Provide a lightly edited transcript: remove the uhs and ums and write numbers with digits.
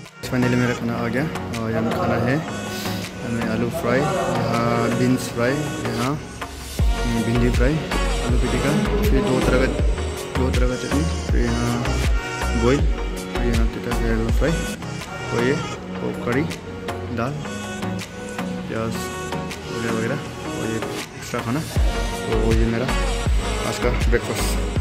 Finally मेरा खाना आ गया और यहाँ खाना है हमें आलू फ्राई, यहाँ बीन्स फ्राई, यहाँ भिंडी फ्राई, आलू पिटिका, फिर दो तरह का चटनी, फिर यहाँ बॉयल, फिर यहाँ तीता केरला फ्राई और ये करी, दाल, प्याज वगैरह वगैरह और ये एक्स्ट्रा खाना। तो ये मेरा आज का ब्रेकफास्ट।